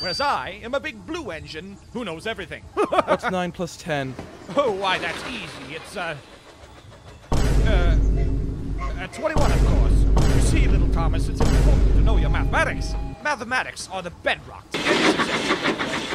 whereas I am a big blue engine who knows everything. What's 9 plus 10? Oh, why, that's easy. It's, 21, of course. You see, little Thomas, it's important to know your mathematics. Mathematics are the bedrock to any successful railway.